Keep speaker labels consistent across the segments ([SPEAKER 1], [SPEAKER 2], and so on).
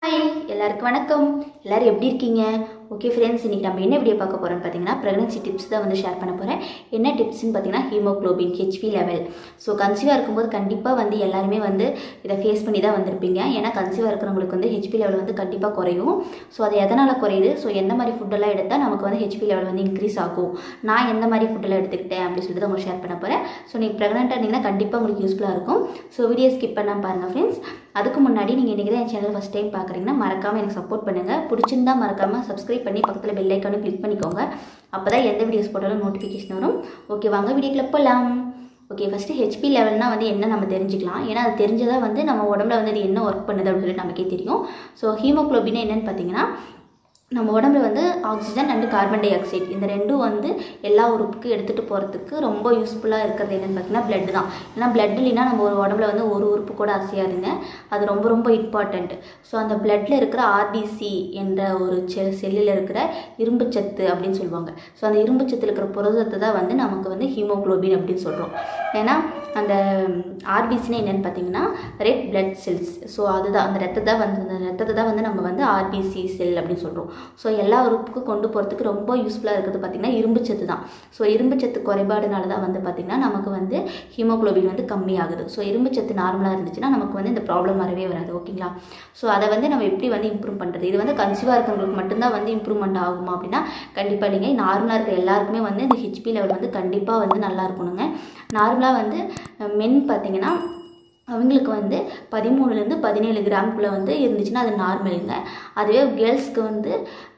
[SPEAKER 1] Hi, எல்லாருக்கும் வணக்கம். எல்லாரும் எப்படி இருக்கீங்க? ஓகே फ्रेंड्स, இன்னைக்கு நம்ம என்ன வீடியோ பார்க்க போறோம்னு பாத்தீங்கன்னா பிரெக்னன்சி டிப்ஸ் தான் வந்து ஷேர் பண்ண போறேன். என்ன டிப்ஸ்னு பாத்தீங்கன்னா ஹீமோகுளோபின் HP லெவல். சோ கன்சீவா இருக்கும்போது கண்டிப்பா வந்து எல்லாரும் வந்து இத ஃபேஸ் பண்ணி தான் வந்திருப்பீங்க. ஏனா கன்சீவா இருக்கிறவங்களுக்கு வந்து HP லெவல் வந்து கண்டிப்பா குறையும். சோ அது எதனால குறையுது? சோ எந்த மாதிரி ஃபுட் எல்லாம் எடுத்தா நமக்கு வந்து HP லெவல் வந்து இன்கிரீஸ் ஆகும். நான் எந்த மாதிரி ஃபுட் எல்லாம் எடுத்துக்கிட்டேன் அப்படி சொல்லிட்டு உங்களுக்கு ஷேர் பண்ண போறேன். சோ நீங்க பிரெக்னன்ட்டா இருந்தீங்கன்னா கண்டிப்பா உங்களுக்கு யூஸ்ஃபுல்லா இருக்கும். சோ வீடியோ ஸ்கிப் பண்ணாம பாருங்க फ्रेंड्स. அதுக்கு முன்னாடி நீங்க இன்னைக்கு தான் என் சேனல் ஃபர்ஸ்ட் டைம் பார்க்கறீங்கன்னா மறக்காம எனக்கு சப்போர்ட் பண்ணுங்க. பிடிச்சிருந்தா மறக்காம Subscribe பண்ணி பக்கத்துல பெல் ஐகானை கிளிக் பண்ணிக்கோங்க. அப்பதான் எந்த வீடியோஸ் போட்டாலும் நோட்டிஃபிகேஷன் வரும். ஓகே வாங்க வீடியோக்குள்ள போலாம். ஓகே ஃபர்ஸ்ட் HP லெவல்னா வந்து என்ன நம்ம தெரிஞ்சுக்கலாம். ஏனா அது தெரிஞ்சதா வந்து நம்ம உடம்புல வந்து அது என்ன வர்க் பண்ணுது அப்படி சொல்லி நமக்கே தெரியும். சோ ஹீமோகுளோபின் என்னன்னு பாத்தீங்கன்னா நம்ம உடம்புல வந்து oxygen and carbon dioxide இந்த ரெண்டும் வந்து எல்லா உறுப்புக்கும் எடுத்துட்டு போறதுக்கு ரொம்ப யூஸ்ஃபுல்லா இருக்கிறது என்னன்னு பார்த்தீங்கன்னா blood தான். ஏன்னா blood இல்லைனா நம்ம ஒரு உடம்புல வந்து ஒரு உறுப்பு கூட அசையாதுங்க. அது ரொம்ப ரொம்ப இம்பார்ட்டன்ட். ஸோ அந்த bloodல இருக்கிற RBC என்ற ஒரு செல்லில் இருக்கிற இரும்பு சத்து அப்படின்னு சொல்லுவாங்க. ஸோ அந்த இரும்பு சத்துல இருக்கிற புரதத்தை தான் வந்து நமக்கு வந்து ஹீமோகுளோபின் அப்படின்னு சொல்றோம். ஏன்னா அந்த RBCனா என்னன்னு பார்த்தீங்கன்னா ரெட் பிளட் செல்ஸ். ஸோ அதுதான் அந்த ரத்தத்தை தான் வந்து நம்ம வந்து RBC செல் அப்படின்னு சொல்றோம். ஸோ எல்லா உறுப்புக்கும் கொண்டு போகிறதுக்கு ரொம்ப யூஸ்ஃபுல்லாக இருக்கிறது பார்த்திங்கன்னா இரும்பு சத்து தான். ஸோ இரும்பு சத்து குறைபாடுனால தான் வந்து பார்த்திங்கன்னா நமக்கு வந்து ஹீமோகுளோபின் வந்து கம்மியாகுது. ஸோ இரும்பு சத்து நார்மலாக இருந்துச்சுன்னா நமக்கு வந்து இந்த ப்ராப்ளம் வரவே வராது. ஓகேங்களா? ஸோ அதை வந்து நம்ம எப்படி வந்து இம்ப்ரூவ் பண்ணுறது? இது வந்து கன்சீவாக இருக்கிறவங்களுக்கு மட்டும்தான் வந்து இம்ப்ரூவ்மெண்ட் ஆகுமா அப்படின்னா கண்டிப்பாக இல்லைங்க. நார்மலாக இருக்கிற எல்லாருக்குமே வந்து இந்த HP லெவல் வந்து கண்டிப்பாக வந்து நல்லா இருக்கணுங்க. நார்மலாக வந்து மென் பார்த்திங்கன்னா அவங்களுக்கு வந்து 13லேருந்து 17 கிராம்குள்ளே வந்து இருந்துச்சுன்னா அது நார்மலுங்க. அதுவே கேர்ள்ஸ்க்கு வந்து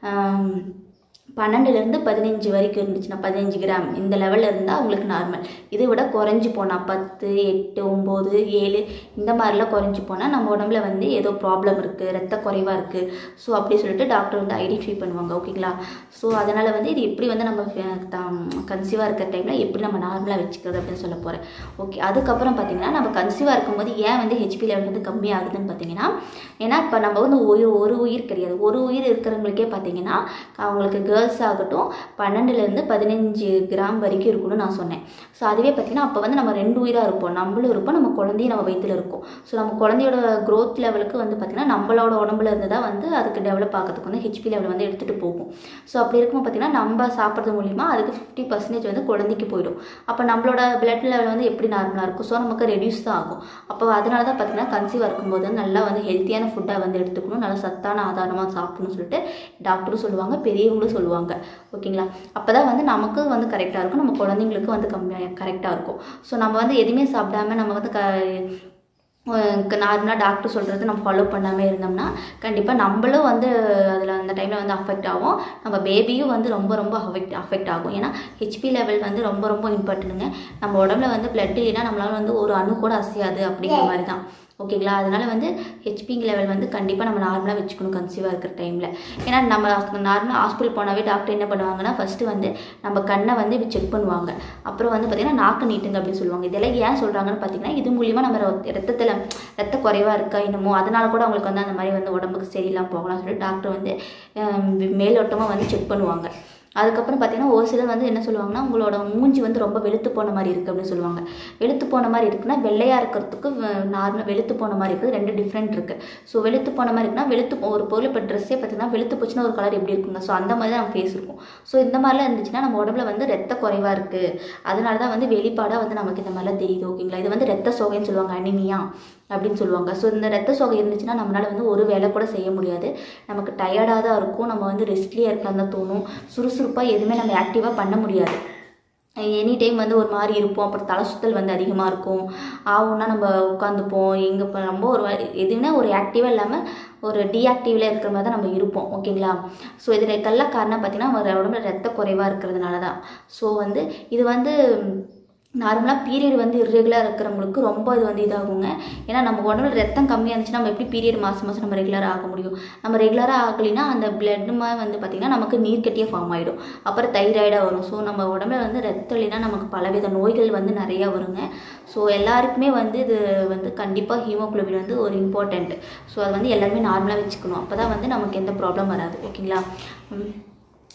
[SPEAKER 1] 12லேருந்து 15 வரைக்கும் இருந்துச்சுன்னா 15 கிராம் இந்த லெவலில் இருந்தால் அவங்களுக்கு நார்மல். இதை விட குறைஞ்சி போனால் 10, 8, 9, 7 இந்த மாதிரிலாம் குறைஞ்சி போனால் நம்ம உடம்புல வந்து ஏதோ ப்ராப்ளம் இருக்குது, ரத்த குறைவாக இருக்குது. ஸோ அப்படி சொல்லிட்டு டாக்டர் வந்து ஐடென்டிஃபை பண்ணுவாங்க. ஓகேங்களா? ஸோ அதனால் வந்து இது எப்படி வந்து நம்ம கன்சீவாக இருக்கிற டைமில் எப்படி நம்ம நார்மலாக வச்சுக்கிறது அப்படின்னு சொல்ல போகிறேன். ஓகே அதுக்கப்புறம் பார்த்திங்கன்னா நம்ம கன்சீவாக இருக்கும்போது ஏன் வந்து HP லெவல் வந்து கம்மியாகுதுன்னு பார்த்தீங்கன்னா ஏன்னா இப்போ நம்ம வந்து ஒரு உயிர் கிடையாது. ஒரு உயிர் இருக்கிறவங்களுக்கே பார்த்தீங்கன்னா அவங்களுக்கு கேர்ள்ஸ் ஆகட்டும் 12லேருந்து 15 கிராம் வரைக்கும் இருக்கும்னு நான் சொன்னேன். ஸோ அதுவே பார்த்தீங்கன்னா அப்போ வந்து நம்ம 2 உயிராக இருப்போம். நம்மளும் இருப்போம், நம்ம குழந்தையும் நம்ம வயிற்றில் இருக்கும். ஸோ நம்ம குழந்தையோட க்ரோத் லெவலுக்கு வந்து பார்த்திங்கன்னா நம்மளோட உடம்புல இருந்து தான் வந்து அதுக்கு டெவலப் ஆகிறதுக்கு வந்து HP லெவல் வந்து எடுத்துகிட்டு போகும். ஸோ அப்படி இருக்கும்போது பார்த்திங்கன்னா நம்ம சாப்பிட்றது மூலிமா அதுக்கு 50% வந்து குழந்தைக்கு போயிடும். அப்போ நம்மளோட பிளட் லெவல் வந்து எப்படி நார்மலாக இருக்கும்? ஸோ நமக்கு ரெடியூஸ் தான் ஆகும். அப்போ அதனால தான் பார்த்திங்கன்னா கன்சீவாக இருக்கும்போது நல்லா வந்து ஹெல்த்தியான ஃபுட்டாக வந்து எடுத்துக்கணும், நல்லா சத்தான ஆதாரமாக சாப்பிடணும்னு சொல்லிட்டு டாக்டரும் சொல்லுவாங்க, பெரியவங்களும் சொல்லுவாங்க. ஓகேங்களா? அப்போ தான் வந்து நமக்கு வந்து கரெக்டாக இருக்கும், நம்ம குழந்தைங்களுக்கு வந்து கரெக்டாக இருக்கும். ஸோ நம்ம வந்து எதுவுமே சாப்பிடாம நம்ம வந்து நார்மலாக டாக்டர் சொல்கிறது நம்ம ஃபாலோ பண்ணாமல் இருந்தோம்னா கண்டிப்பாக நம்மளும் வந்து அதில் அந்த டைமில் வந்து அஃபெக்ட் ஆகும், நம்ம பேபியும் வந்து ரொம்ப ரொம்ப அஃபெக்ட் ஆகும். ஏன்னா HP லெவல் வந்து ரொம்ப ரொம்ப இம்பார்ட்டன்ட்டுங்க. நம்ம உடம்புல வந்து பிளட் இல்லைன்னா நம்மளால வந்து ஒரு அணு கூட அசையாது அப்படிங்கிற மாதிரி தான். ஓகேங்களா? அதனால வந்து HP லெவல் வந்து கண்டிப்பாக நம்ம நார்மலாக வச்சுக்கணும் கன்சீவாக இருக்கிற டைமில். ஏன்னா நம்ம நார்மலாக ஹாஸ்பிட்டல் போனாவே டாக்டர் என்ன பண்ணுவாங்கன்னா ஃபஸ்ட்டு வந்து நம்ம கண்ணை வந்து இப்படி செக் பண்ணுவாங்க. அப்புறம் வந்து பார்த்திங்கன்னா நாக்கு நீட்டுங்க அப்படின்னு சொல்லுவாங்க. இதெல்லாம் ஏன் சொல்கிறாங்கன்னு பார்த்தீங்கன்னா இது மூலிமா நம்ம ரத்த குறைவாக இருக்கா என்னமோ அதனால கூட அவங்களுக்கு வந்து அந்த மாதிரி வந்து உடம்புக்கு சரியில்லாமல் போகலாம்னு சொல்லிட்டு டாக்டர் வந்து மேலோட்டமாக வந்து செக் பண்ணுவாங்க. அதுக்கப்புறம் பார்த்தீங்கன்னா ஒரு சிலர் வந்து என்ன சொல்லுவாங்கன்னா உங்களோட மூஞ்சி வந்து ரொம்ப வெளுத்து போன மாதிரி இருக்குது அப்படின்னு சொல்லுவாங்க. வெளுத்து போன மாதிரி இருக்குன்னா வெள்ளையாக இருக்கிறதுக்கு நார்மலாக வெளுத்து போன மாதிரி இருக்குது, 2 டிஃப்ரெண்ட் இருக்குது. ஸோ வெளுத்து போன மாதிரி இருக்குன்னா ஒரு பொருள் இப்போ ட்ரெஸ்ஸே பார்த்தீங்கன்னா வெளுத்து போச்சுன்னா ஒரு கலர் எப்படி இருக்குங்க? ஸோ அந்த மாதிரி தான் நம்ம ஃபேஸ் இருக்கும். ஸோ இந்த மாதிரிலாம் இருந்துச்சுன்னா நம்ம உடம்புல வந்து ரத்த குறைவாக இருக்குது, அதனால தான் வந்து வெளிப்பாடாக வந்து நமக்கு இந்த மாதிரிலாம் தெரியுது. ஓகேங்களா? இது வந்து ரத்த சோகைன்னு சொல்லுவாங்க, அனிமியா அப்படின்னு சொல்லுவாங்க. ஸோ இந்த ரத்த சோகை இருந்துச்சுன்னா நம்மளால் வந்து ஒரு வேலை கூட செய்ய முடியாது, நமக்கு டயர்டாக தான் இருக்கும், நம்ம வந்து ரெஸ்ட்லியாக இருக்கலாம் தான் தோணும், சுறுசுறுப்பாக எதுவுமே நம்ம ஆக்டிவாக பண்ண முடியாது. எனி டைம் வந்து ஒரு மாதிரி இருப்போம். அப்புறம் தலை சுத்தல் வந்து அதிகமாக இருக்கும், ஆகும்னா நம்ம உட்காந்துப்போம், எங்கே இப்போ ரொம்ப ஒரு எதுவுமே ஒரு ஆக்டிவாக இல்லாமல் ஒரு டீஆக்டிவில் இருக்கிற மாதிரி தான் நம்ம இருப்போம். ஓகேங்களா? ஸோ இதுக்கெல்லாம் காரணம் பார்த்திங்கன்னா நம்ம உடம்புல ரத்த குறைவாக இருக்கிறதுனால தான். ஸோ வந்து இது வந்து நார்மலாக பீரியட் வந்து இர்ரெகுலராக இருக்கிறவங்களுக்கு ரொம்ப இது வந்து இதாகுங்க. ஏன்னா நம்ம உடம்புல ரத்தம் கம்மியாக இருந்துச்சுன்னா நம்ம எப்படி பீரியட் மாதம் நம்ம ரெகுலராக ஆக முடியும்? நம்ம ரெகுலராக ஆகலைன்னா அந்த பிளட்டுமா வந்து பார்த்திங்கன்னா நமக்கு நீர்க்கட்டியாக ஃபார்ம் ஆகிடும், அப்புறம் தைராய்டாக வரும். ஸோ நம்ம உடம்புல வந்து ரத்தம் இல்லைன்னா நமக்கு பலவித நோய்கள் வந்து நிறையா வருங்க. ஸோ எல்லாருக்குமே வந்து இது வந்து கண்டிப்பாக ஹீமோகுளோபின் வந்து ஒரு இம்பார்ட்டண்ட். ஸோ அது வந்து எல்லாருமே நார்மலாக வச்சுக்கணும், அப்போ தான் வந்து நமக்கு எந்த ப்ராப்ளம் வராது. ஓகேங்களா?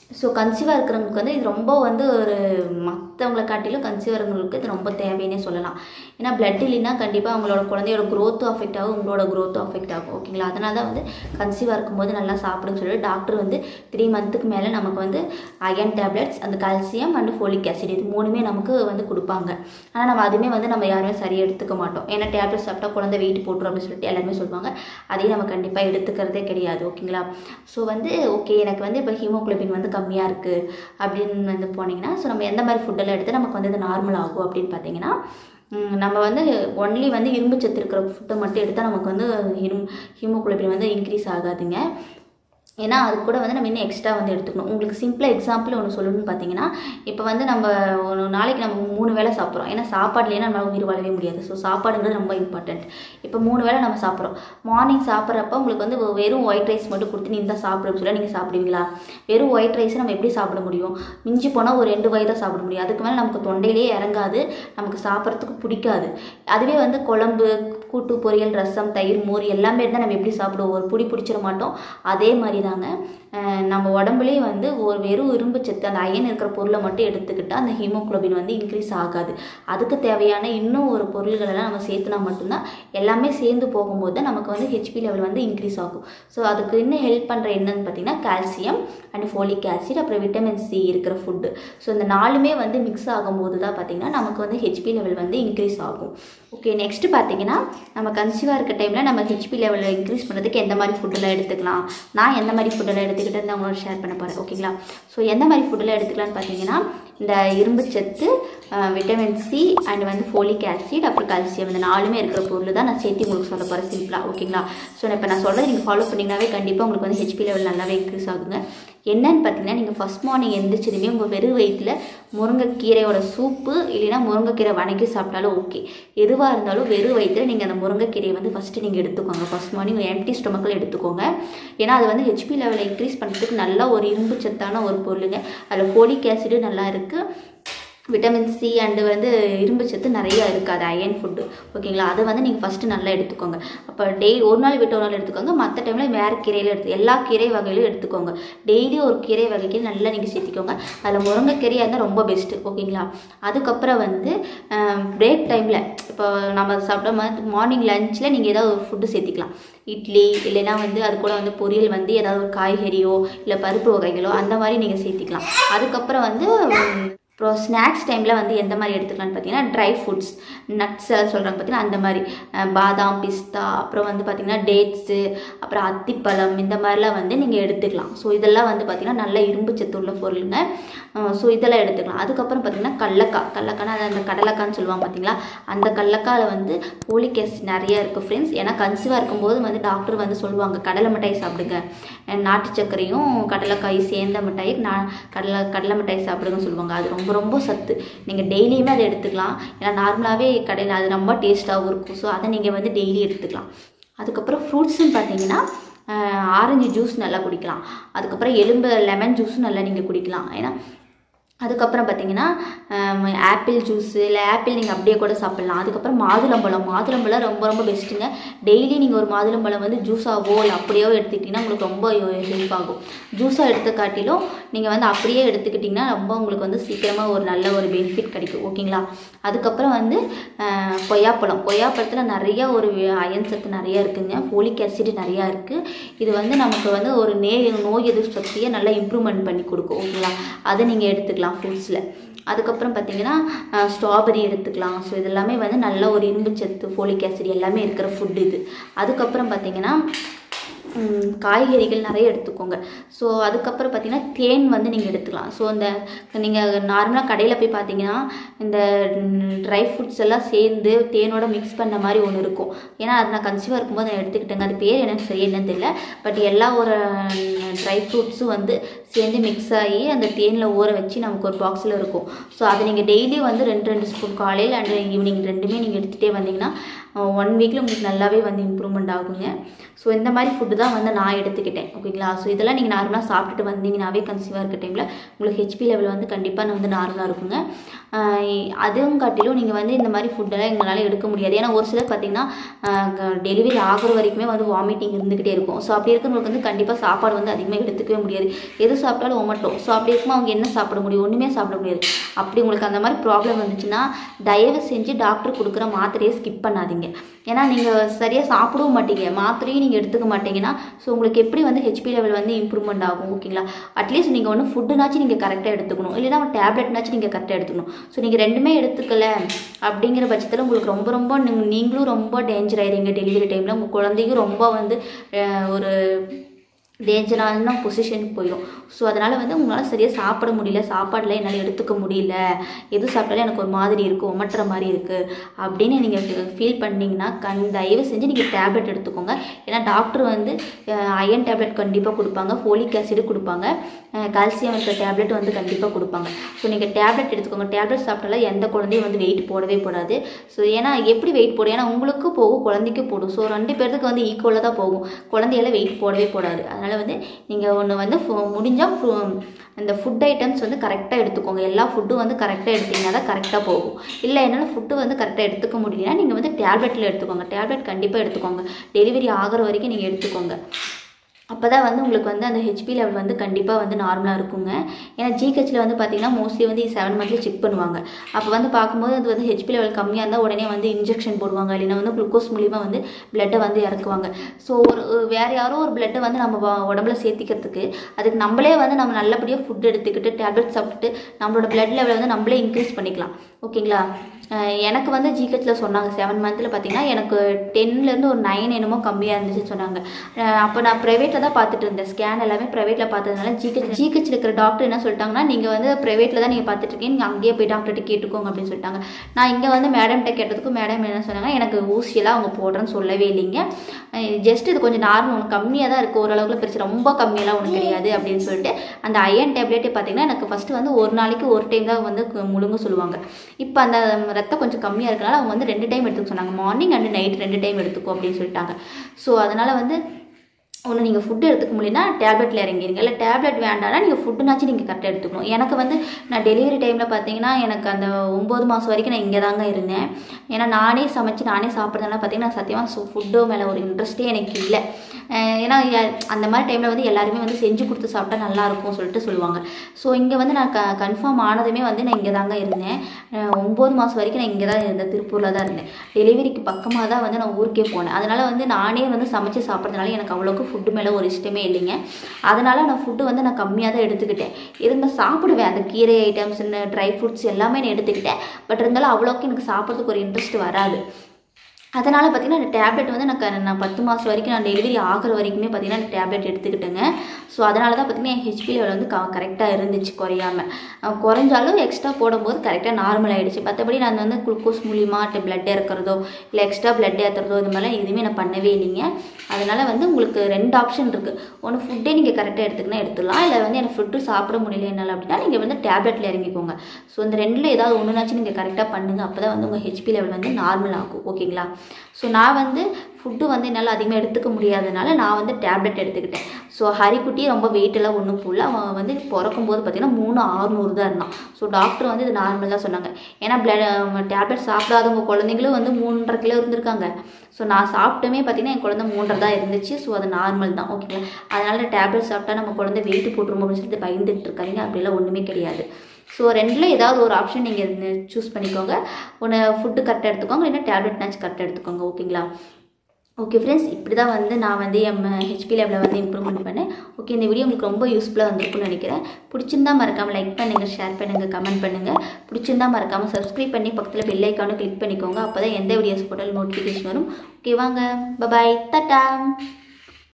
[SPEAKER 1] ஸோ கன்சீவாக இருக்கிறவங்களுக்கு வந்து இது ரொம்ப வந்து ஒரு மற்றவங்களை காட்டிலும் கன்சீவாக இருக்கிறவங்களுக்கு இது ரொம்ப தேவைன்னே சொல்லலாம். ஏன்னா பிளட் இல்லைன்னா கண்டிப்பாக அவங்களோட குழந்தையோட க்ரோத்தும் அஃபெக்ட் ஆகும், உங்களோட க்ரோத்தும் அஃபெக்ட் ஆகும். ஓகேங்களா? அதனால தான் வந்து கன்சீவாக இருக்கும்போது நல்லா சாப்பிடுன்னு சொல்லிட்டு டாக்டர் வந்து 3 மந்த்துக்கு மேலே நமக்கு வந்து அயன் டேப்லெட்ஸ், அந்த கால்சியம் அண்ட் ஃபோலிக் ஆசிட் இது 3மே நமக்கு வந்து கொடுப்பாங்க. ஆனால் நம்ம அதுவுமே வந்து நம்ம யாருமே சரியாக எடுத்துக்க மாட்டோம். ஏன்னா டேப்லெட் சாப்பிட்டா குழந்தை வெயிட் போட்டுரும் அப்படின்னு சொல்லிட்டு எல்லாருமே சொல்லுவாங்க. அதையும் நம்ம கண்டிப்பாக எடுத்துக்கிறதே கிடையாது. ஓகேங்களா? ஸோ வந்து ஓகே எனக்கு வந்து இப்போ ஹீமோக்ளோபின் வந்து கம்மியாக இருக்குது அப்படின்னு வந்து போனீங்கன்னா, ஸோ நம்ம எந்த மாதிரி ஃபுட்டெல்லாம் எடுத்து நமக்கு வந்து இது நார்மல் ஆகும் அப்படின்னு பார்த்தீங்கன்னா, நம்ம வந்து ஒன்லி வந்து இரும்பு சத்து இருக்கிற ஃபுட்டை மட்டும் எடுத்தால் நமக்கு வந்து ஹீமோக்ளோபின் வந்து இன்க்ரீஸ் ஆகாதுங்க. ஏன்னா அது கூட வந்து நம்ம இன்னும் எக்ஸ்ட்ரா வந்து எடுத்துக்கணும். உங்களுக்கு சிம்பிளாக எக்ஸாம்பிள் ஒன்று சொல்லணும்னு பார்த்தீங்கன்னா, இப்போ வந்து நம்ம ஒரு நாளைக்கு நம்ம 3 வேளை சாப்பிட்றோம். ஏன்னா சாப்பாடுலேயே நம்மளால் உயிர் வாழவே முடியாது. ஸோ சாப்பாடுங்கிறது ரொம்ப இம்பார்ட்டண்ட். இப்போ 3 வேளை நம்ம சாப்பிட்றோம். மார்னிங் சாப்பிட்றப்ப உங்களுக்கு வந்து வெறும் ஒயிட் ரைஸ் மட்டும் கொடுத்து நீ இந்த சாப்பிடுன்னு சொல்ல நீங்கள் சாப்பிடுவீங்களா? வெறும் ஒயிட் ரைஸை நம்ம எப்படி சாப்பிட முடியும்? மிஞ்சி போனால் ஒரு 2 வாய் தான் சாப்பிட முடியும். அதுக்கு மேலே நமக்கு தொண்டையிலே இறங்காது, நமக்கு சாப்பிட்றதுக்கு பிடிக்காது. அதுவே வந்து குழம்பு, கூட்டு, பொரியல், ரசம், தயிர், மோர் எல்லாமே இருந்தால் நம்ம எப்படி சாப்பிடுவோம்? ஒரு பிடிச்சிட மாட்டோம். அதே மாதிரி தாங்க நம்ம உடம்புலேயே வந்து ஒரு வெறும் இரும்பு சத்து அந்த அயன் இருக்கிற பொருளை மட்டும் எடுத்துக்கிட்டால் அந்த ஹீமோக்ளோபின் வந்து இன்க்ரீஸ் ஆகாது. அதுக்கு தேவையான இன்னும் ஒரு பொருள்களெல்லாம் நம்ம சேர்த்துனா மட்டும்தான் எல்லாமே சேர்ந்து போகும்போது நமக்கு வந்து ஹெச்பி லெவல் வந்து இன்க்ரீஸ் ஆகும். ஸோ அதுக்கு இன்னும் ஹெல்ப் பண்ணுற என்னன்னு பார்த்தீங்கன்னா கால்சியம் அண்ட் ஃபோலிக் ஆசிட், அப்புறம் விட்டமின் சி இருக்கிற ஃபுட்டு. ஸோ இந்த 4மே வந்து மிக்ஸ் ஆகும்போது தான் பார்த்தீங்கன்னா நமக்கு வந்து ஹெச்பி லெவல் வந்து இன்க்ரீஸ் ஆகும். ஓகே, நெக்ஸ்ட்டு பார்த்தீங்கன்னா நம்ம கன்சீவாக இருக்க டைமில் நம்ம ஹெச்பி லெவலில் இன்க்ரீஸ் பண்ணுறதுக்கு எந்த மாதிரி ஃபுட்டெல்லாம் எடுத்துக்கலாம், நான் எந்த மாதிரி ஃபுட்டெல்லாம் எடுத்துக்கிட்டு அவங்களோட ஷேர் பண்ண போகிறேன். ஓகேங்களா? ஸோ எந்த மாதிரி ஃபுட்டெல்லாம் எடுத்துக்கலான்னு பார்த்தீங்கன்னா, இந்த இரும்பு சத்து, விட்டமின் சி அண்ட் வந்து ஃபோலிக் ஆசிட், அப்புறம் கால்சியம், இந்த 4மே இருக்கிற பொருள் தான் நான் சேர்த்து உங்களுக்கு சொல்ல போகிறேன் சிம்பிளாக. ஓகேங்களா? ஸோ இப்போ நான் சொல்கிறேன் நீங்கள் ஃபாலோ பண்ணிங்கனாவே கண்டிப்பாக உங்களுக்கு வந்து ஹெச்பி லெவல் நல்லாவே இன்க்ரீஸ் ஆகுங்க. என்னன்னு பார்த்தீங்கன்னா, நீங்கள் ஃபஸ்ட் மார்னிங் எழுந்திரிச்சதுமே உங்கள் வெறும் வயிற்றில் முருங்கைக்கீரையோட சூப்பு இல்லைன்னா முருங்கைக்கீரை வணக்கி சாப்பிட்டாலும் ஓகே. எதுவாக இருந்தாலும் வெறும் வயிற்றில் நீங்கள் அந்த முருங்கைக்கீரையை வந்து ஃபஸ்ட்டு நீங்கள் எடுத்துக்கோங்க. ஃபஸ்ட் மார்னிங் எம்டி ஸ்டொமக்கில் எடுத்துக்கோங்க. ஏன்னா அது வந்து ஹெச்பி லெவலை இன்க்ரீஸ் பண்ணுறதுக்கு நல்லா ஒரு இரும்பு சத்தான ஒரு பொருளுங்க. அதில் ஃபோலிக் ஆசிடும் நல்லா இருக்குது, விட்டமின் சி அண்டு வந்து இரும்பு சத்து நிறையா இருக்குது, அது அயன் ஃபுட்டு. ஓகேங்களா? அதை வந்து நீங்கள் ஃபஸ்ட்டு நல்லா எடுத்துக்கோங்க. அப்போ ஒரு நாள் விட்டு ஒரு நாள் எடுத்துக்கோங்க. மற்ற டைமில் வேறு கீரையில் எல்லா கீரை வகையிலும் எடுத்துக்கோங்க. டெய்லி ஒரு கீரை வகைக்கு நல்லா நீங்கள் சேர்த்திக்கோங்க. அதில் முருங்கைக்கீரையாக இருந்தால் ரொம்ப பெஸ்ட்டு. ஓகேங்களா? அதுக்கப்புறம் வந்து பிரேக் டைமில் இப்போ நம்ம சாப்பிட்ட மார்னிங் லஞ்சில் நீங்கள் ஏதாவது ஒரு ஃபுட்டு சேர்த்திக்கலாம். இட்லி இல்லைன்னா வந்து அது கூட வந்து பொரியல் வந்து ஏதாவது ஒரு காய்கறியோ இல்லை பருப்பு வகைகளோ அந்த மாதிரி நீங்கள் சேர்த்திக்கலாம். அதுக்கப்புறம் வந்து அப்புறம் ஸ்நாக்ஸ் டைமில் வந்து எந்த மாதிரி எடுத்துக்கலான்னு பார்த்தீங்கன்னா, ட்ரை ஃப்ரூட்ஸ், நட்ஸ் எல்லாம் சொல்கிறாங்க பார்த்தீங்கன்னா அந்த மாதிரி பாதாம், பிஸ்தா, அப்புறம் வந்து பார்த்திங்கன்னா டேட்ஸு, அப்புறம் அத்திப்பழம், இந்த மாதிரிலாம் வந்து நீங்கள் எடுத்துக்கலாம். ஸோ இதெல்லாம் வந்து பார்த்திங்கன்னா நல்ல இரும்பு சத்து உள்ள பொருளுங்க. ஸோ இதெல்லாம் எடுத்துக்கலாம். அதுக்கப்புறம் பார்த்திங்கன்னா கடலக்காய்னா அது அந்த கடலக்கான்னு சொல்லுவாங்க பார்த்தீங்களா, அந்த கடலக்காயில் வந்து ஃபோலிக் ஆசிட் நிறையா இருக்குது ஃப்ரெண்ட்ஸ். ஏன்னா கன்சீவாக இருக்கும்போது வந்து டாக்டர் வந்து சொல்லுவாங்க கடலை மிட்டாய் சாப்பிடுங்க, நாட்டு சர்க்கரையும் கடலைக்காயும் சேர்ந்த மிட்டாய் கடலை மிட்டாய் சாப்பிடுங்கன்னு சொல்லுவாங்க. அது ரொம்ப ரொம்ப சத்து. நீங்கள் டெய்லியுமே அதை எடுத்துக்கலாம். ஏன்னா நார்மலாகவே கடையில் அது ரொம்ப டேஸ்ட்டாகவும் இருக்கும். ஸோ அதை நீங்கள் வந்து டெய்லி எடுத்துக்கலாம். அதுக்கப்புறம் ஃப்ரூட்ஸுன்னு பார்த்தீங்கன்னா ஆரஞ்சு ஜூஸ் நல்லா குடிக்கலாம். அதுக்கப்புறம் லெமன் ஜூஸும் நல்லா நீங்கள் குடிக்கலாம். ஏன்னா அதுக்கப்புறம் பார்த்தீங்கன்னா ஆப்பிள் ஜூஸு இல்லை ஆப்பிள் நீங்கள் அப்படியே கூட சாப்பிட்லாம். அதுக்கப்புறம் மாதுளம்பழம் ரொம்ப ரொம்ப பெஸ்ட்டுங்க. டெய்லி நீங்கள் ஒரு மாதுளம்பழம் வந்து ஜூஸாகவோ இல்லை அப்படியோ எடுத்துக்கிட்டிங்கன்னா உங்களுக்கு ரொம்ப ஹெல்ப் ஆகும். ஜூஸாக எடுத்து காட்டிலும் நீங்கள் வந்து அப்படியே எடுத்துக்கிட்டிங்கன்னா ரொம்ப உங்களுக்கு வந்து சீக்கிரமாக ஒரு நல்ல ஒரு பெனிஃபிட் கிடைக்கும். ஓகேங்களா? அதுக்கப்புறம் வந்து கொய்யாப்பழத்தில் நிறையா ஒரு அயன் சத்து நிறையா இருக்குதுங்க. ஃபோலிக் ஆசிட் நிறையா இருக்குது. இது வந்து நமக்கு வந்து ஒரு நோய் எதிர்ப்பு சக்தியை நல்லா இம்ப்ரூவ்மெண்ட் பண்ணி கொடுக்கும். ஓகேங்களா? அதை நீங்கள் எடுத்துக்கலாம் ஃப்ரூட்ஸில். அதுக்கப்புறம் பார்த்தீங்கன்னா ஸ்ட்ராபெரி எடுத்துக்கலாம். ஸோ இதெல்லாமே வந்து நல்ல ஒரு இரும்பு சத்து, ஃபோலிக் ஆசிட் எல்லாமே இருக்கிற ஃபுட் இது. அதுக்கப்புறம் பார்த்தீங்கன்னா காய்கறிகள் நிறைய எடுத்துக்கோங்க. ஸோ அதுக்கப்புறம் பார்த்தீங்கன்னா தேன் வந்து நீங்கள் எடுத்துக்கலாம். ஸோ இந்த நீங்கள் நார்மலாக கடையில் போய் பார்த்தீங்கன்னா இந்த ட்ரை ஃப்ரூட்ஸ் எல்லாம் சேர்ந்து தேனோட மிக்ஸ் பண்ண மாதிரி ஒன்று இருக்கும். ஏன்னா அது நான் கன்சீவாக இருக்கும்போது நான் எடுத்துக்கிட்டேங்க. அது பேர் எனக்கு சரி என்னன்னு தெரியல. பட் எல்லா ஒரு ட்ரை ஃப்ரூட்ஸும் வந்து சேர்ந்து மிக்ஸ் ஆகி அந்த தேனில் ஊற வச்சு நமக்கு ஒரு பாக்ஸில் இருக்கும். ஸோ அதை நீங்கள் டெய்லி வந்து 2 ஸ்பூன் காலையில் அண்ட் ஈவினிங் 2மே நீங்கள் எடுத்துகிட்டே வந்தீங்கன்னா 1 வீக்கில் உங்களுக்கு நல்லாவே வந்து இம்ப்ரூவ்மெண்ட் ஆகுங்க. ஸோ இந்த மாதிரி ஃபுட்டு தான் வந்து நான் எடுத்துக்கிட்டேன் ஓகேங்களா. ஸோ இதெல்லாம் நீங்கள் நார்மலாக சாப்பிட்டுட்டு வந்தீங்கன்னாவே கன்சீவாக இருக்க டைமில் உங்களுக்கு ஹெச்பி லெவல் வந்து கண்டிப்பாக வந்து நார்மலாக இருக்குங்க. அதுவும் காட்டிலும் நீங்கள் வந்து இந்த மாதிரி ஃபுட்டெல்லாம் எங்களால் எடுக்க முடியாது. ஏன்னா ஒரு சிலர் பார்த்தீங்கன்னா டெலிவரி ஆகிற வரைக்குமே வந்து வாமிட்டிங் இருந்துக்கிட்டே இருக்கும். ஸோ அப்படி இருக்கிறவங்களுக்கு வந்து கண்டிப்பாக சாப்பாடு வந்து அதிகமாக எடுத்துக்கவே முடியாது. எது சாப்பிட்டாலும் ஒமட்டும். ஸோ அப்படி இருக்கும்போது அவங்க என்ன சாப்பிட முடியும்? ஒன்றுமே சாப்பிட முடியாது. அப்படி உங்களுக்கு அந்த மாதிரி ப்ராப்ளம் வந்துச்சுன்னா தயவு செஞ்சு டாக்டர் கொடுக்குற மாத்திரையை ஸ்கிப் பண்ணாதீங்க. ஏன்னா நீங்கள் சரியாக சாப்பிடவும் மாட்டீங்க, மாத்திரையும் நீங்கள் எடுத்துக்க மாட்டீங்கன்னா ஸோ உங்களுக்கு எப்படி வந்து ஹெச்பி லெவல் வந்து இம்ப்ரூவ்மெண்ட் ஆகும் ஓகேங்களா. அட்லீஸ்ட் நீங்கள் ஒன்று ஃபுட்டுனாச்சும் நீங்கள் கரெக்டாக எடுத்துக்கணும், இல்லைன்னா டேப்லெட்னாச்சும் நீங்கள் கரெக்டாக எடுத்துக்கணும். ஸோ நீங்கள் ரெண்டுமே எடுத்துக்கல அப்படிங்கிற பட்சத்தில் உங்களுக்கு ரொம்ப நீங்களும் ரொம்ப டேஞ்சர் ஆயிடுங்க டெலிவரி டைமில். உங்கள் குழந்தைக்கும் ரொம்ப வந்து ஒரு டேஞ்சரான பொசிஷனுக்கு போயிடும். ஸோ அதனால் வந்து உங்களால் சரியாக சாப்பிட முடியல, சாப்பாடில் என்னால் எடுத்துக்க முடியல, எது சாப்பிட்டாலும் எனக்கு ஒரு மாதிரி இருக்குது, ஒமட்டுற மாதிரி இருக்குது அப்படின்னு நீங்கள் ஃபீல் பண்ணிங்கன்னா தயவு செஞ்சு நீங்கள் டேப்லெட் எடுத்துக்கோங்க. ஏன்னா டாக்டர் வந்து அயன் டேப்லெட் கண்டிப்பாக கொடுப்பாங்க, ஃபோலிக் ஆசிடு கொடுப்பாங்க, கால்சியம் இருக்கிற டேப்லெட் வந்து கண்டிப்பாக கொடுப்பாங்க. ஸோ நீங்கள் டேப்லெட் எடுத்துக்கோங்க. டேப்லெட் சாப்பிட்டாலும் எந்த குழந்தையும் வந்து வெயிட் போடவே போடாது. ஸோ ஏன்னா எப்படி வெயிட் போடும்? ஏன்னா உங்களுக்கும் போகும், குழந்தைக்கும் போடும். ஸோ 2 பேருக்கு வந்து ஈக்குவலாக தான் போகும், குழந்தையெல்லாம் வெயிட் போடவே போடாது. அதனால் வந்து நீங்கள் ஒன்று வந்து முடிஞ்சால் இந்த ஃபுட் ஐட்டம்ஸ் வந்து கரெக்டாக எடுத்துக்கோங்க. எல்லா ஃபுட்டும் வந்து கரெக்டாக எடுத்தீங்கன்னா தான் கரெக்டாக போகும். இல்லை என்னால் ஃபுட்டு வந்து கரெக்டாக எடுத்துக்க முடியலன்னா நீங்கள் வந்து டேப்லெட்டில் எடுத்துக்கோங்க. டேப்லெட் கண்டிப்பாக எடுத்துக்கோங்க. டெலிவரி ஆகிற வரைக்கும் நீங்கள் எடுத்துக்கோங்க. அப்போ தான் வந்து உங்களுக்கு வந்து அந்த ஹெச்பி லெவல் வந்து கண்டிப்பாக வந்து நார்மலாக இருக்குங்க. ஏன்னா ஜிஹெச்சில் வந்து பார்த்திங்கன்னா மோஸ்ட்லி வந்து 7 மந்த்லி செக் பண்ணுவாங்க. அப்போ வந்து பார்க்கும்போது அது வந்து ஹெச்பி லெவல் கம்மியாக இருந்தால் உடனே வந்து இன்ஜெக்ஷன் போடுவாங்க, இல்லைன்னா வந்து குளுக்கோஸ் மூலிமா வந்து பிளட்டை வந்து இறக்குவாங்க. ஸோ வேறு யாரோ ஒரு பிளட்டை வந்து நம்ம உடம்புல சேர்த்திக்கிறதுக்கு அதுக்கு நம்மளே வந்து நம்ம நல்லபடியாக ஃபுட் எடுத்துக்கிட்டு டேப்லெட் சாப்பிட்டுட்டு நம்மளோட பிளட் லெவலை வந்து நம்மளே இன்க்ரீஸ் பண்ணிக்கலாம் ஓகேங்களா. எனக்கு வந்து ஜிஹெச்சில் சொன்னாங்க 7 மந்த்தில் பார்த்திங்கன்னா எனக்கு 10லேருந்து ஒரு 9 என்னமோ கம்மியாக இருந்துச்சுன்னு சொன்னாங்க. அப்போ நான் ப்ரைவேட்டில் தான் பார்த்துட்டு இருந்தேன், ஸ்கேன் எல்லாமே ப்ரைவேட்டில் பார்த்ததுனால ஜிஹெச்சில் இருக்கிற டாக்டர் என்ன சொல்லிட்டாங்கன்னா நீங்கள் வந்து ப்ரைவேட்டில் தான் நீங்கள் பார்த்துட்ருக்கீங்க, நீங்கள் அங்கேயே போய் டாக்டர்கிட்ட கேட்டுக்கோங்க அப்படின்னு சொல்லிட்டாங்க. நான் இங்கே வந்து மேடம்கிட்ட கேட்டதுக்கும் மேடம் என்ன சொன்னாங்க, எனக்கு ஊசியெல்லாம் அவங்க போடுறேன்னு சொல்லவே இல்லைங்க, ஜஸ்ட் இது கொஞ்சம் நார்மல் உனக்கு கம்மியாக தான் இருக்குது, ஓரளவுக்கு பிரச்சனை ரொம்ப கம்மியெல்லாம் ஒன்றும் கிடையாது அப்படின்னு சொல்லிட்டு அந்த அயன் டேப்லெட்டே பார்த்திங்கன்னா எனக்கு ஃபஸ்ட்டு வந்து ஒரு நாளைக்கு ஒரு டைம் தான் வந்து முழுங்க சொல்லுவாங்க. இப்போ அந்த ரத்தம் கொஞ்சம் கம்மியாக இருக்கனால அவங்க வந்து 2 டைம் எடுத்துக்க சொன்னாங்க, மார்னிங் அண்ட் நைட் 2 டைம் எடுத்துக்கோ அப்படின்னு சொல்லிட்டாங்க. ஸோ அதனால் வந்து ஒன்று நீங்கள் ஃபுட்டு எடுத்துக்க முடியும்னா டேப்லெட்டில் இறங்கிடுங்க, இல்லை டேப்லெட் வேண்டாம்னா நீங்கள் ஃபுட்டுனாச்சும் நீங்கள் கரெக்டாக எடுத்துக்கணும். எனக்கு வந்து நான் டெலிவரி டைமில் பார்த்தீங்கன்னா எனக்கு அந்த 9 மாதம் வரைக்கும் நான் இங்கே தாங்க இருந்தேன். ஏன்னா நானே சமைச்சு நானே சாப்பிட்றதுனால பார்த்தீங்கன்னா சத்தியமாக ஃபுட்டு மேலே ஒரு இன்ட்ரெஸ்ட்டே எனக்கு இல்லை. ஏன்னா அந்த மாதிரி டைமில் வந்து எல்லாருமே வந்து செஞ்சு கொடுத்து சாப்பிட்டா நல்லாயிருக்கும் சொல்லிட்டு சொல்லுவாங்க. ஸோ இங்கே வந்து நான் கன்ஃபார்ம் ஆனதுமே வந்து நான் இங்கே தாங்க இருந்தேன். 9 மாதம் வரைக்கும் நான் இங்கே தான் இருந்தேன், திருப்பூரில் தான் இருந்தேன். டெலிவரிக்கு பக்கமாக தான் வந்து நான் ஊருக்கே போனேன். அதனால் வந்து நானே வந்து சமைச்சு சாப்பிட்றதுனால எனக்கு அவ்வளோக்கு ஃபுட்டு மேலே ஒரு இஷ்டமே இல்லைங்க. அதனால் நான் ஃபுட்டு வந்து நான் கம்மியாக தான் எடுத்துக்கிட்டேன். இருந்தால் சாப்பிடுவேன், அந்த கீரை ஐட்டம்ஸ் ட்ரை ஃப்ரூட்ஸ் எல்லாமே நான் எடுத்துக்கிட்டேன். பட் இருந்தாலும் அவ்வளோக்கு எனக்கு சாப்பிட்றதுக்கு ஒரு இன்ட்ரெஸ்ட் வராது. அதனால் பார்த்திங்கன்னா அந்த டேப்லெட் வந்து நான் 10 மாதம் வரைக்கும் நான் டெலிவரி ஆகிற வரைக்குமே பார்த்திங்கன்னா அந்த டேப்லெட் எடுத்துக்கிட்டேங்க. ஸோ அதனால தான் பார்த்திங்கன்னா என் ஹெச்பி லெவல் வந்து கரெக்டாக இருந்துச்சு, குறையாமல். குறைஞ்சாலும் எக்ஸ்ட்ரா போடும்போது கரெக்டாக நார்மல் ஆகிடுச்சு. மற்றபடி நான் வந்து குளுக்கோஸ் மூலிமா பிளட் இறக்குறதோ இல்லை எக்ஸ்ட்ரா பிளட் ஏற்றுறதோ இது மாதிரிலாம் எதுவுமே நான் பண்ணவே இல்லைங்க. அதனால் வந்து உங்களுக்கு 2 ஆப்ஷன் இருக்குது. ஒன்று ஃபுட்டே நீங்கள் கரெக்டாக எடுத்துக்கினா எடுத்துடலாம், இல்லை வந்து எனக்கு ஃபுட்டு சாப்பிட முடியல என்னால் அப்படின்னா நீங்கள் வந்து டேப்லெட்டில் இறங்கிக்கோங்க. ஸோ இந்த 2ல் ஏதாவது ஒன்றுனாச்சும் நீங்கள் கரெக்டாக பண்ணுங்கள், அப்போ தான் வந்து உங்கள் ஹெச்பி லெவல் வந்து நார்மல் ஆகும் ஓகேங்களா. ஸோ நான் வந்து ஃபுட்டு வந்து என்னால் அதிகமாக எடுத்துக்க முடியாதனால நான் வந்து டேப்லெட் எடுத்துக்கிட்டேன். ஸோ ஹரிக்குட்டி ரொம்ப வெயிட்டெல்லாம் ஒன்றும் போடல, அவன் வந்து பிறக்கும்போது பார்த்திங்கன்னா 3,600 தான் இருந்தான். ஸோ டாக்டர் வந்து இது நார்மல் தான் சொன்னாங்க. ஏன்னா டேப்லெட் சாப்பிடாதவங்க குழந்தைங்களும் வந்து 3.5 கிலோ இருந்திருக்காங்க. ஸோ நான் சாப்பிட்டுமே பார்த்திங்கன்னா என் குழந்தை 3.5 தான் இருந்துச்சு. ஸோ அது நார்மல் தான் ஓகேங்களா. அதனால் டேப்லெட் சாப்பிட்டா நம்ம குழந்தை வெயிட் போட்டுருமோ அப்படின்னு சொல்லிட்டு பயந்துட்டு இருக்காங்க, அப்படிலாம் ஒன்றுமே கிடையாது. ஸோ 2ல் ஏதாவது ஒரு ஆப்ஷன் நீங்கள் சூஸ் பண்ணிக்கோங்க. ஒன்று ஃபுட்டு கரெக்டாக எடுத்துக்கோங்க, இல்லைன்னா டேப்லெட்னாச்சும் கரெக்டாக எடுத்துக்கோங்க ஓகேங்களா. ஓகே ஃப்ரெண்ட்ஸ், இப்படி தான் வந்து நான் வந்து என் ஹெச்பி லெவலில் வந்து இம்ப்ரூவ்மெண்ட் பண்ணேன். ஓகே, இந்த வீடியோ உங்களுக்கு ரொம்ப யூஸ்ஃபுல்லாக வந்திருக்குன்னு நினைக்கிறேன். பிடிச்சிருந்தா மறக்காமல் லைக் பண்ணுங்கள், ஷேர் பண்ணுங்கள், கமெண்ட் பண்ணுங்கள். பிடிச்சிருந்தா மறக்காமல் சப்ஸ்கிரைப் பண்ணி பக்கத்தில் பெல் ஐக்கானும் கிளிக் பண்ணிக்கோங்க. அப்போ தான் எந்த வீடியோஸ் போட்டாலும் நோட்டிஃபிகேஷன் வரும். ஓகே வாங்க, பபாய், டாடா.